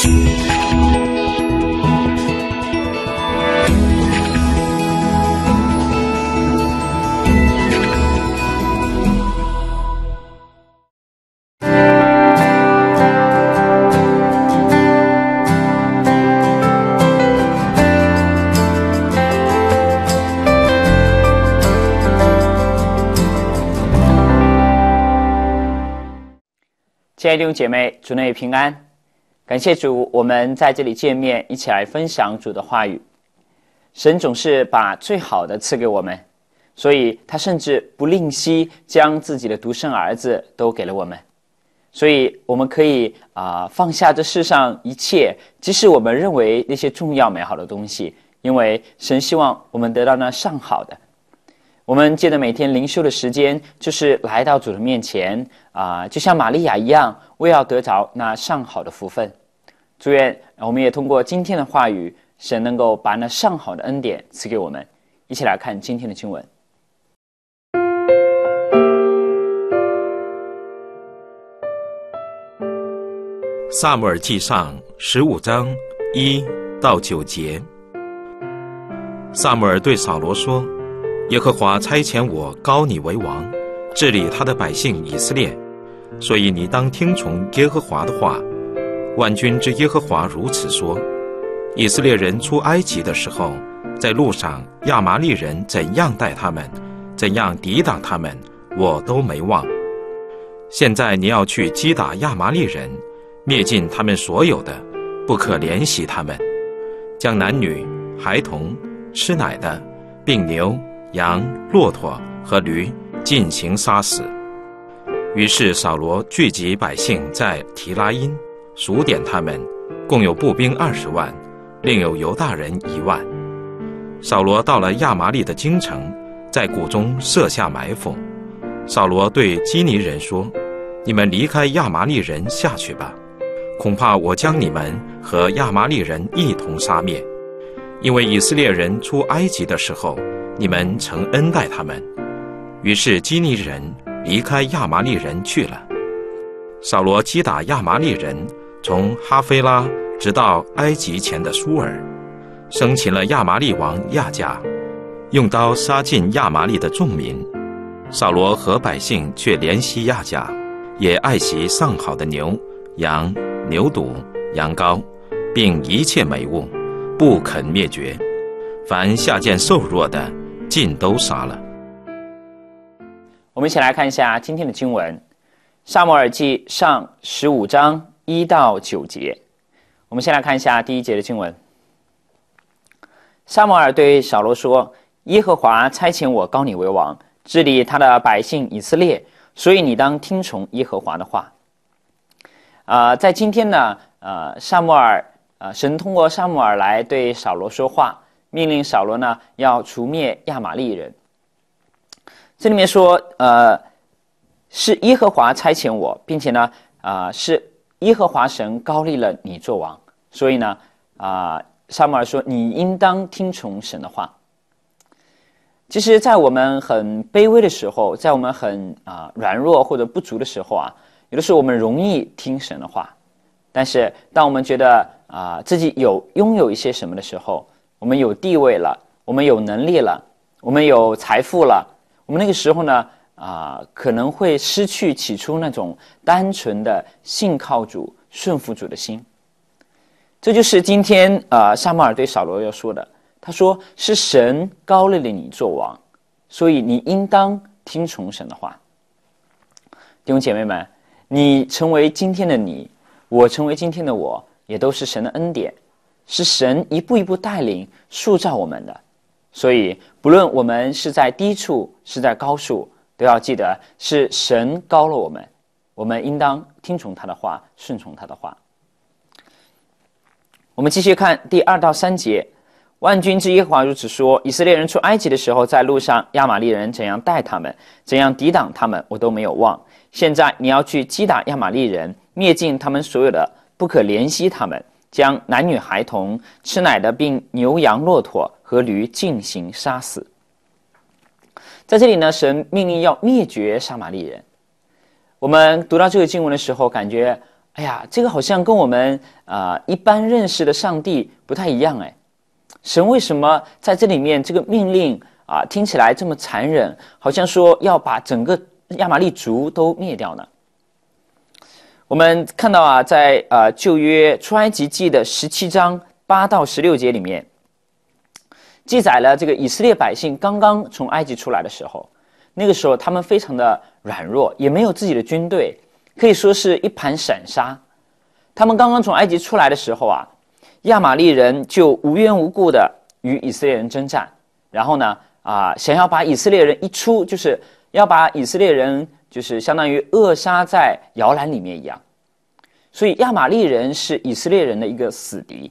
亲爱的弟兄姐妹，主内平安，感谢主，我们在这里见面，一起来分享主的话语。神总是把最好的赐给我们，所以他甚至不吝惜将自己的独生儿子都给了我们，所以我们可以放下这世上一切，即使我们认为那些重要美好的东西，因为神希望我们得到那上好的。我们借着每天灵修的时间，就是来到主的面前就像玛利亚一样，为要得着那上好的福分。祝愿我们也通过今天的话语，神能够把那上好的恩典赐给我们。一起来看今天的经文。 撒母耳记上15章1到9节。撒母耳对扫罗说：耶和华差遣我膏你为王，治理他的百姓以色列，所以你当听从耶和华的话。万军之耶和华如此说：以色列人出埃及的时候，在路上亚玛利人怎样待他们，怎样抵挡他们，我都没忘。现在你要去击打亚玛利人，灭尽他们所有的，不可怜惜他们，将男女孩童吃奶的，并牛羊骆驼和驴尽行杀死。于是扫罗聚集百姓在提拉因，数点他们，共有步兵20万，另有犹大人1万。扫罗到了亚玛利的京城，在谷中设下埋伏。扫罗对基尼人说：你们离开亚玛利人下去吧，恐怕我将你们和亚玛利人一同杀灭，因为以色列人出埃及的时候，你们曾恩待他们。于是基尼人离开亚玛利人去了。扫罗击打亚玛利人，从哈菲拉直到埃及前的苏尔，生擒了亚玛利王亚甲，用刀杀尽亚玛利的众民。扫罗和百姓却怜惜亚甲，也爱惜上好的牛羊牛犊羊羔，并一切美物，不肯灭绝，凡下贱瘦弱的尽都杀了。 我们一起来看一下今天的经文，撒母耳记上15章1到9节。我们先来看一下第1节的经文。撒母耳对扫罗说：耶和华差遣我膏你为王，治理他的百姓以色列，所以你当听从耶和华的话。在今天呢，神通过撒母耳来对扫罗说话，命令扫罗呢要除灭亚玛利人。这里面说，是耶和华差遣我，并且呢，是耶和华神膏立了你做王，所以呢，撒母耳说你应当听从神的话。其实在我们很卑微的时候，在我们很软弱或者不足的时候有的时候我们容易听神的话，但是当我们觉得自己拥有一些什么的时候，我们有地位了，我们有能力了，我们有财富了，我们那个时候呢可能会失去起初那种单纯的信靠主顺服主的心。这就是今天撒母耳对扫罗要说的，他说是神膏立了你做王，所以你应当听从神的话。弟兄姐妹们，你成为今天的你，我成为今天的我，也都是神的恩典，是神一步一步带领塑造我们的。所以不论我们是在低处是在高处，都要记得是神膏了我们，我们应当听从他的话，顺从他的话。我们继续看第2到3节。万军之耶和华如此说：以色列人出埃及的时候，在路上亚玛利人怎样待他们，怎样抵挡他们，我都没有忘。现在你要去击打亚玛利人，灭尽他们所有的，不可怜惜他们，将男女孩童吃奶的，并牛羊骆驼和驴尽行杀死。在这里呢，神命令要灭绝撒玛利人。我们读到这个经文的时候，感觉哎呀，这个好像跟我们一般认识的上帝不太一样哎。神为什么在这里面这个命令听起来这么残忍，好像说要把整个亚玛力族都灭掉呢？我们看到在旧约出埃及记的17章8到16节里面，记载了这个以色列百姓刚刚从埃及出来的时候，那个时候他们非常的软弱，也没有自己的军队，可以说是一盘散沙。他们刚刚从埃及出来的时候亚玛力人就无缘无故的与以色列人征战，然后呢想要把以色列人一出，就是要把以色列人就是相当于扼杀在摇篮里面一样。所以亚玛力人是以色列人的一个死敌。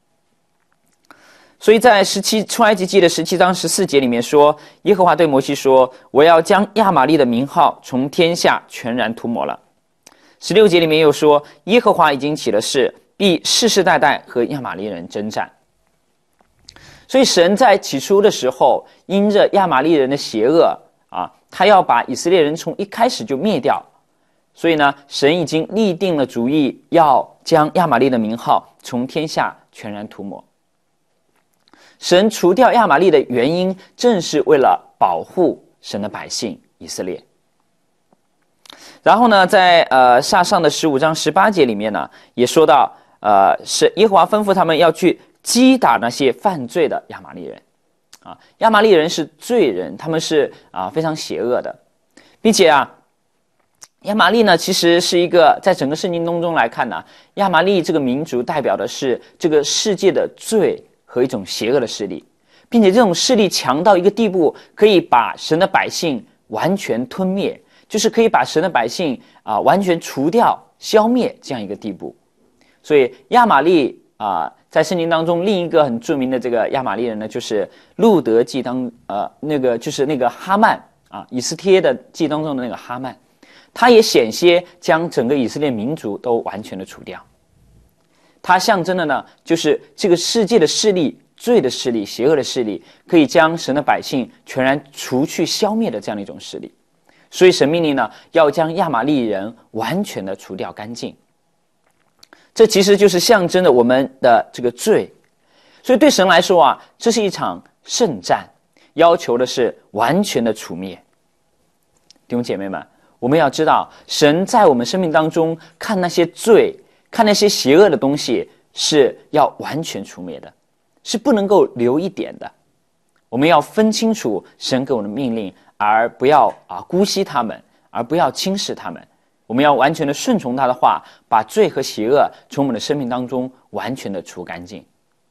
所以在出埃及记的17章14节里面说，耶和华对摩西说，我要将亚玛力的名号从天下全然涂抹了。16节里面又说，耶和华已经起了誓，必世世代代和亚玛力人征战。所以神在起初的时候，因着亚玛力人的邪恶他要把以色列人从一开始就灭掉。所以呢，神已经立定了主意，要将亚玛力的名号从天下全然涂抹。神除掉亚玛力的原因，正是为了保护神的百姓以色列。然后呢，在下上的15章18节里面呢，也说到，是耶和华吩咐他们要去击打那些犯罪的亚玛力人。亚玛力人是罪人，他们是非常邪恶的，并且亚玛力呢，其实是一个在整个圣经当中来看呢，亚玛力这个民族代表的是这个世界的罪和一种邪恶的势力，并且这种势力强到一个地步，可以把神的百姓完全吞灭，就是可以把神的百姓完全除掉、消灭这样一个地步。所以亚玛力在圣经当中另一个很著名的这个亚玛力人呢，就是路德记就是那个哈曼以斯帖的记当中的那个哈曼。他也险些将整个以色列民族都完全的除掉。他象征的呢，就是这个世界的势力、罪的势力、邪恶的势力，可以将神的百姓全然除去、消灭的这样的一种势力。所以神命令呢，要将亚玛力人完全的除掉干净。这其实就是象征着我们的这个罪。所以对神来说这是一场圣战，要求的是完全的除灭。弟兄姐妹们，我们要知道，神在我们生命当中看那些罪、看那些邪恶的东西，是要完全除灭的，是不能够留一点的。我们要分清楚神给我们的命令，而不要姑息他们，而不要轻视他们。我们要完全的顺从他的话，把罪和邪恶从我们的生命当中完全的除干净。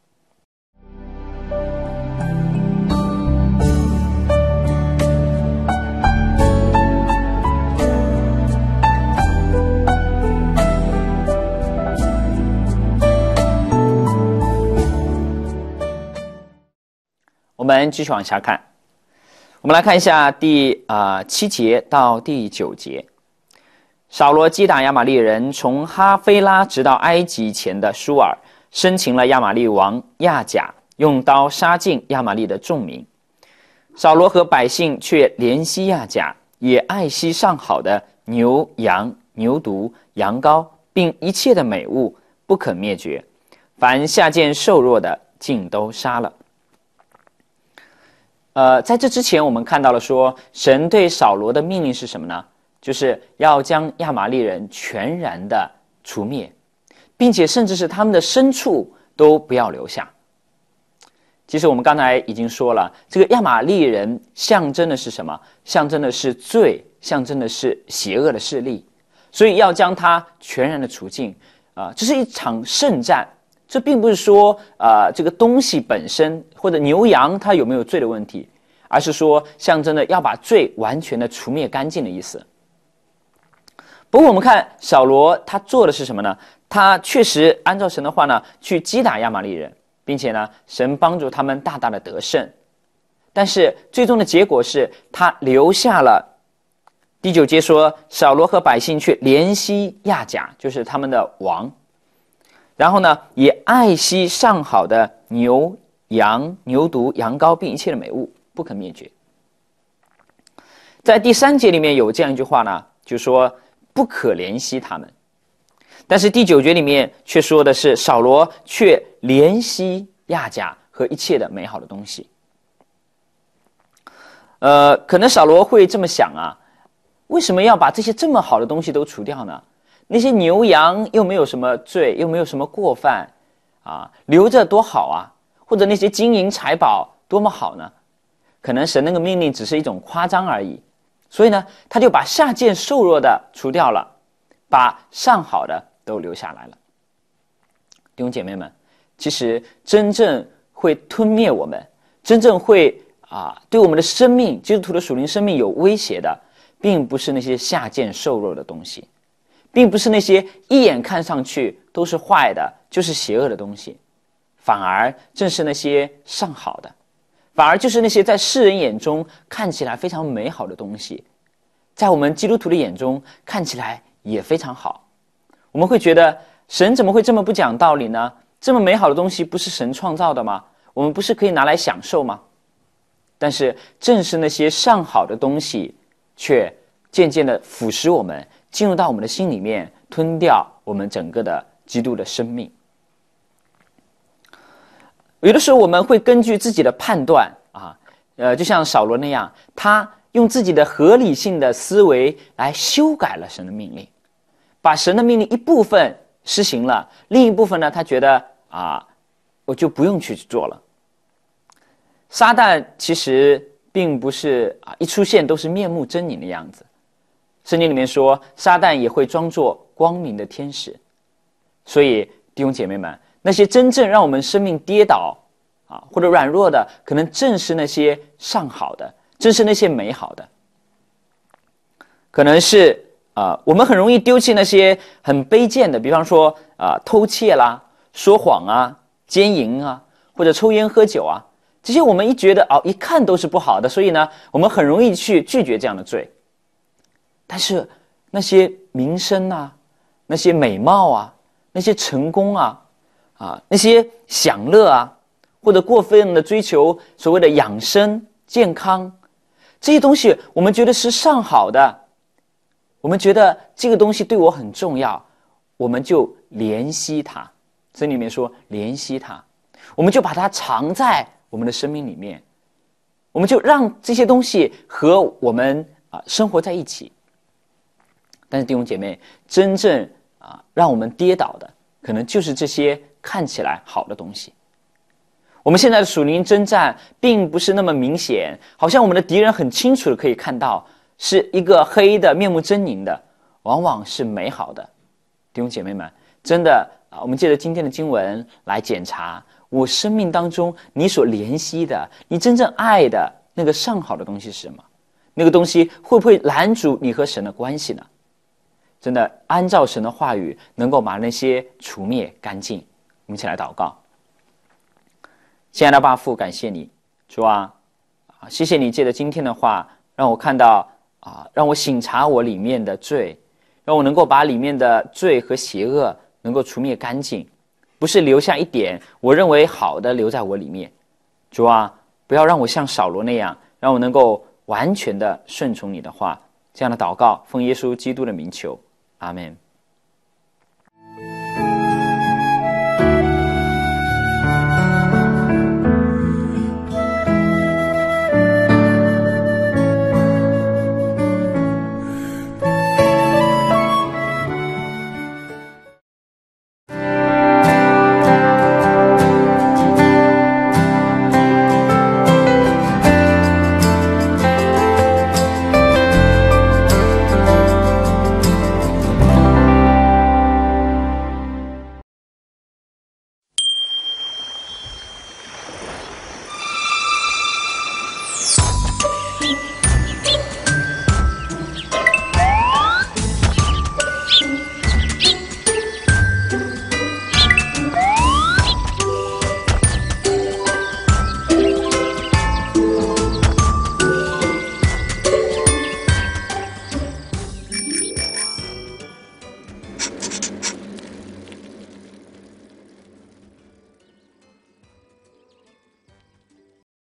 我们继续往下看，我们来看一下第7节到第9节。扫罗击打亚玛力人，从哈菲拉直到埃及前的舒尔，生擒了亚玛力王亚甲，用刀杀尽亚玛力的众民。扫罗和百姓却怜惜亚甲，也爱惜上好的牛羊、牛犊、羊羔，并一切的美物，不肯灭绝。凡下贱瘦弱的，尽都杀了。在这之前我们看到了说，神对扫罗的命令是什么呢？就是要将亚玛力人全然的除灭，并且甚至是他们的牲畜都不要留下。其实我们刚才已经说了，这个亚玛力人象征的是什么？象征的是罪，象征的是邪恶的势力，所以要将它全然的除尽。这是一场圣战。这并不是说这个东西本身或者牛羊它有没有罪的问题，而是说象征的要把罪完全的除灭干净的意思。不过我们看扫罗他做的是什么呢？他确实按照神的话呢去击打亚玛力人，并且呢神帮助他们大大的得胜。但是最终的结果是他留下了，第9节说，扫罗和百姓却怜惜亚甲，就是他们的王。然后呢，也爱惜上好的牛羊、牛犊、羊羔，并一切的美物，不可灭绝。在第3节里面有这样一句话呢，就说不可怜惜他们。 但是第9节里面却说的是扫罗却怜惜亚甲和一切的美好的东西。可能扫罗会这么想啊，为什么要把这些这么好的东西都除掉呢？那些牛羊又没有什么罪，又没有什么过犯啊，留着多好啊！或者那些金银财宝多么好呢？可能神那个命令只是一种夸张而已，所以呢，他就把下贱瘦弱的除掉了，把上好的都留下来了。弟兄姐妹们，其实真正会吞灭我们，真正会对我们的生命，基督徒的属灵生命有威胁的，并不是那些下贱瘦弱的东西，并不是那些一眼看上去都是坏的，就是邪恶的东西，反而正是那些上好的，反而就是那些在世人眼中看起来非常美好的东西，在我们基督徒的眼中看起来也非常好。我们会觉得神怎么会这么不讲道理呢？这么美好的东西不是神创造的吗？我们不是可以拿来享受吗？但是正是那些上好的东西，却渐渐地腐蚀我们，进入到我们的心里面，吞掉我们整个的基督的生命。有的时候我们会根据自己的判断就像扫罗那样，他用自己的合理性的思维来修改了神的命令，把神的命令一部分施行了，另一部分呢，他觉得我就不用去做了。撒旦其实并不是一出现都是面目狰狞的样子，圣经里面说撒旦也会装作光明的天使。所以弟兄姐妹们，那些真正让我们生命跌倒或者软弱的，可能正是那些上好的，正是那些美好的。可能是我们很容易丢弃那些很卑贱的，比方说偷窃啦、说谎奸淫或者抽烟喝酒这些我们一觉得一看都是不好的，所以呢，我们很容易去拒绝这样的罪。但是那些名声那些美貌那些成功那些享乐或者过分的追求所谓的养生健康，这些东西我们觉得是上好的，我们觉得这个东西对我很重要，我们就怜惜它。圣经里面说怜惜它，我们就把它藏在我们的生命里面，我们就让这些东西和我们生活在一起。但是弟兄姐妹，真正让我们跌倒的，可能就是这些看起来好的东西。我们现在的属灵征战并不是那么明显，好像我们的敌人很清楚的可以看到是一个黑的面目狰狞的，往往是美好的。弟兄姐妹们，真的我们借着今天的经文来检查我生命当中你所怜惜的，你真正爱的那个上好的东西是什么？那个东西会不会拦阻你和神的关系呢？真的按照神的话语，能够把那些除灭干净。我们一起来祷告。亲爱的爸父，感谢你，主谢谢你借着今天的话，让我看到让我省察我里面的罪，让我能够把里面的罪和邪恶能够除灭干净，不是留下一点我认为好的留在我里面。主不要让我像扫罗那样，让我能够完全的顺从你的话。这样的祷告，奉耶稣基督的名求，阿们。